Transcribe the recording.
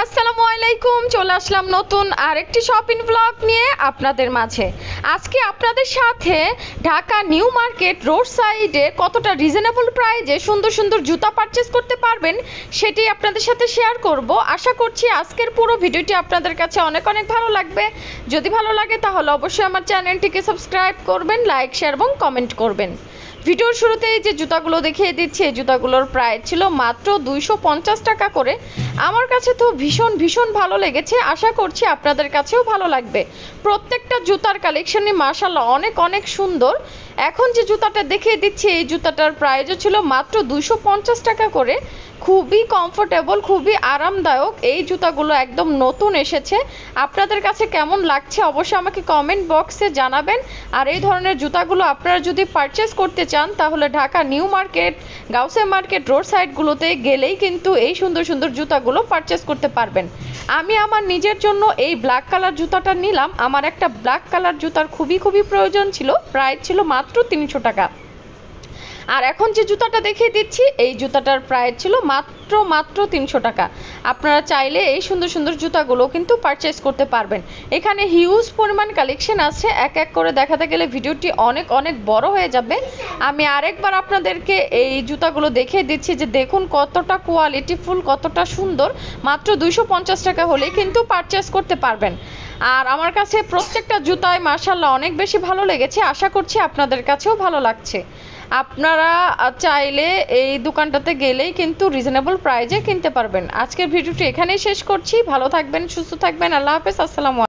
আসসালামু আলাইকুম, চলে আসলাম নতুন আরেকটি শপিং ব্লগ নিয়ে আপনাদের মাঝে। আজকে আপনাদের সাথে ঢাকা নিউ মার্কেট রোড সাইডে কতটা রিজনেবল প্রাইজে সুন্দর সুন্দর জুতা পারচেস করতে পারবেন সেটি আপনাদের সাথে শেয়ার করব। আশা করছি আজকের পুরো ভিডিওটি আপনাদের কাছে অনেক অনেক ভালো লাগবে। যদি ভালো লাগে তাহলে অবশ্যই আমার চ্যানেলটিকে সাবস্ক্রাইব করবেন, লাইক শেয়ার এবং কমেন্ট করবেন। ভিডিওর শুরুতেই যে জুতাগুলো দেখিয়ে দিচ্ছি, এই জুতাগুলোর প্রাইস ছিল মাত্র 250 টাকা করে। আমার কাছে তো ভীষণ ভালো লেগেছে, আশা করছি আপনাদের কাছেও ভালো লাগবে। প্রত্যেকটা জুতার কালেকশনই মাশাআল্লাহ অনেক অনেক সুন্দর। এখন যে জুতাটা দেখিয়ে দিচ্ছি এই জুতাটার প্রাইসও ছিল মাত্র 250 টাকা করে। খুবই কমফোর্টেবল, খুবই আরামদায়ক। এই জুতাগুলো একদম নতুন এসেছে। আপনাদের কাছে কেমন লাগছে অবশ্যই আমাকে কমেন্ট বক্সে জানাবেন। আর এই ধরনের জুতাগুলো আপনারা যদি পারচেস করতে চান তাহলে Dhaka new market, Gausia market road সাইডগুলোতে গেলেই কিন্তু এই সুন্দর সুন্দর জুতাগুলো পারচেস করতে পারবেন। আমি আমার নিজের জন্য এই ব্ল্যাক কালার জুতাটা নিলাম। আমার একটা ব্ল্যাক কালার জুতার খুবই প্রয়োজন ছিল, প্রাইস ছিল মাত্র 300 টাকা। আর এখন যে জুতাটা দেখিয়ে দিচ্ছি এই জুতাটার প্রাইস ছিল মাত্র 300 টাকা। আপনারা চাইলে এই সুন্দর সুন্দর জুতাগুলো কিন্তু পারচেস করতে পারবেন। এখানে হিউজ পরিমাণ কালেকশন আছে, এক এক করে দেখাতে গেলে ভিডিওটি অনেক অনেক বড় হয়ে যাবে। আমি আরেকবার আপনাদেরকে এই জুতাগুলো দেখিয়ে দিচ্ছি যে দেখুন কতটা কোয়ালিটিফুল, কতটা সুন্দর। মাত্র 250 টাকা হলেই কিন্তু পারচেস করতে পারবেন। আর আমার কাছে প্রত্যেকটা জুতায় মাশাআল্লাহ অনেক বেশি ভালো লেগেছে, আশা করছি আপনাদের কাছেও ভালো লাগছে। আপনারা চাইলে এই দোকানটাতে গেলেই কিন্তু রিজনেবল প্রাইজে কিনতে পারবেন। আজকের ভিডিওটি এখানেই শেষ করছি। ভালো থাকবেন, সুস্থ থাকবেন। আল্লাহ হাফেজ, আসসালামু আলাইকুম।